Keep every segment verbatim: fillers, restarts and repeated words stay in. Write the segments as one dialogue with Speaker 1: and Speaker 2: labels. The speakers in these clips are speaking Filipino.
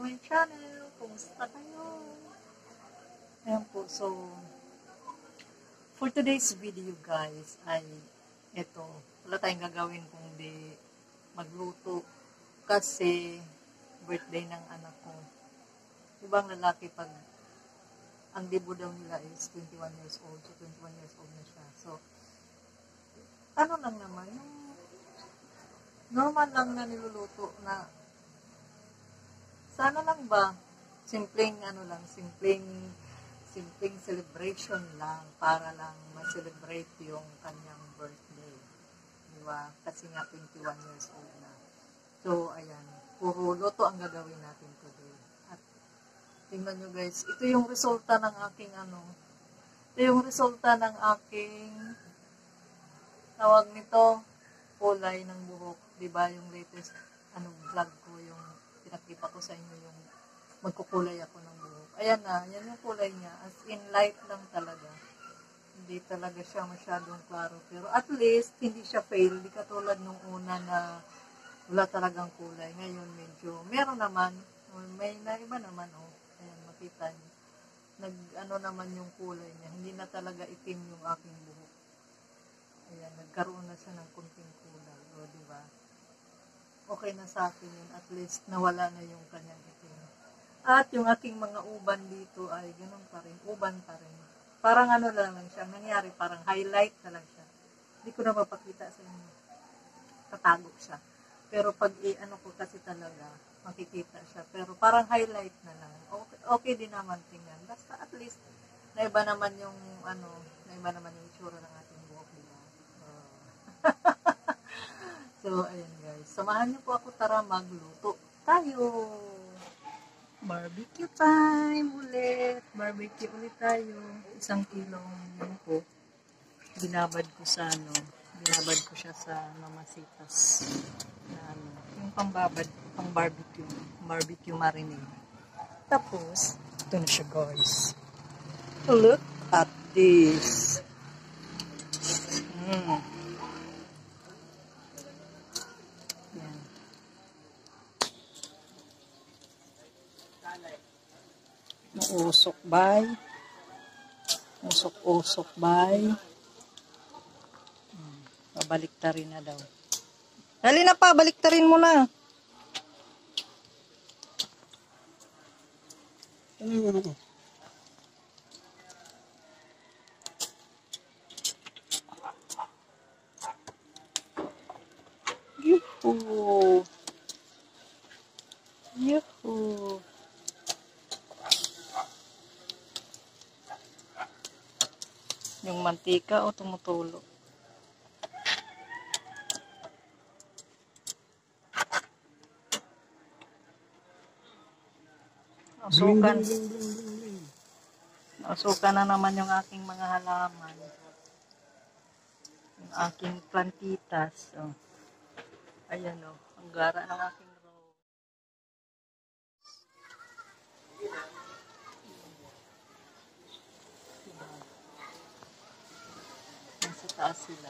Speaker 1: my channel. Kumusta kayo? Ayan po, so for today's video guys ay ito, wala tayong gagawin kundi magluto kasi birthday ng anak ko. Ibang lalaki pag ang debut daw nila is twenty-one years old, so twenty-one years old na siya. So ano lang naman, yung normal lang na niluluto na sana lang ba simpleng ano lang, simpleng simpleng celebration lang para lang ma-celebrate yung kanyang birthday. Diba? Kasi nga twenty-one years old na. So, ayan. Puro luto ang gagawin natin today. At tingnan nyo guys, ito yung resulta ng aking ano, ito yung resulta ng aking tawag nito, kulay ng buhok. Diba? Yung latest ano, vlog ko, yung pinakita ko sa inyo yung magkukulay ako ng buhok. Ayan na, yan yung kulay niya. As in, light lang talaga. Hindi talaga siya masyadong klaro. Pero at least, hindi siya fail. Hindi katulad nung una na wala talagang kulay. Ngayon, medyo, meron naman. May na iba naman, oh. Ayan, makita niyo. Nag, ano naman yung kulay niya. Hindi na talaga itim yung aking buhok. Ayan, nagkaroon na siya ng kunting kulay. O, diba? Okay na sa akin yun. At least, nawala na yung kanyang itim. At yung aking mga uban dito ay ganun pa rin. Uban pa rin. Parang ano lang lang siya. Nangyari parang highlight na lang siya. Hindi ko na mapakita sa inyo. Tatago siya. Pero pag i-ano ko kasi talaga, makikita siya. Pero parang highlight na lang. Okay, okay din naman tingnan. Basta at least, naiba naman yung ano, naiba naman yung itsura ng ating buhok. Diba? Uh. So, ayun guys. Samahan niyo po ako, tara magluto tayo. Barbecue time ulit. Barbecue ulit tayo. Isang kilong yun po. Binabad ko sa ano. Binabad ko siya sa mamasitas. Na ano. Yung pambabad, pang barbecue. Barbecue marinade. Tapos, ito na siya guys. Look at this. Mm. Usok bay. Usok-usok bay. Hmm. Pabaliktarin na daw. Dali na pa, baliktarin mo na. Yuhu. Yuhu. Yung mantika o tumutulo. Asukan. Asukan na naman yung aking mga halaman. Yung aking plantitas. Oh. Ayan o. Oh, ang gara ng aking row. Nasa taas sila.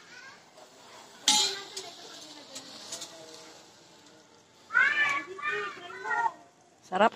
Speaker 1: Sarap.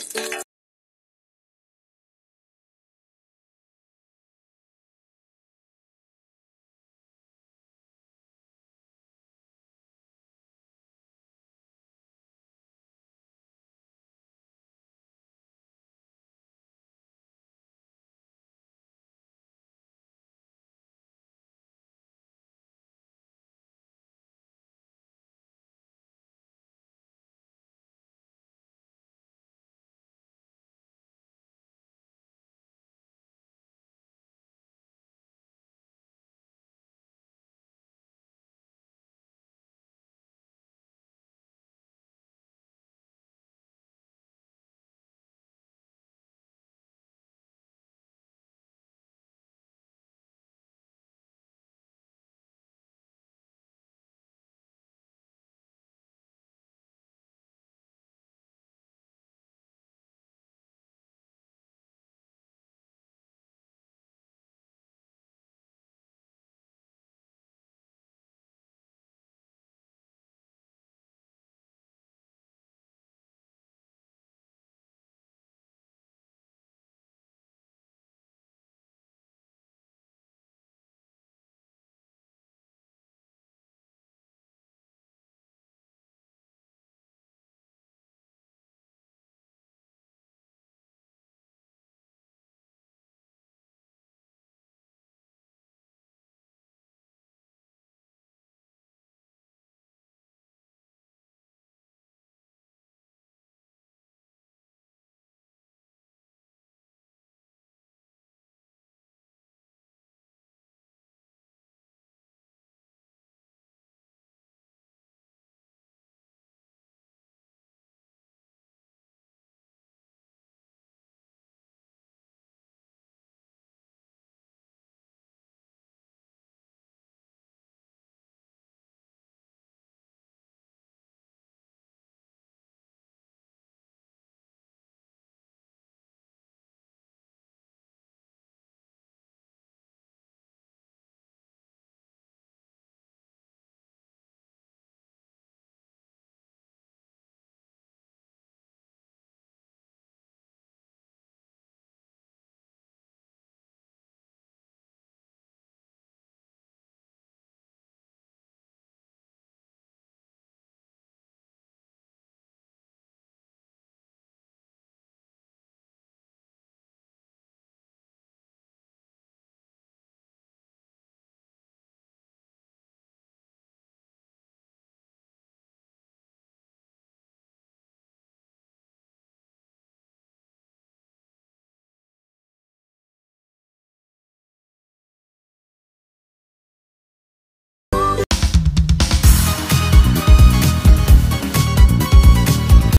Speaker 1: Bye.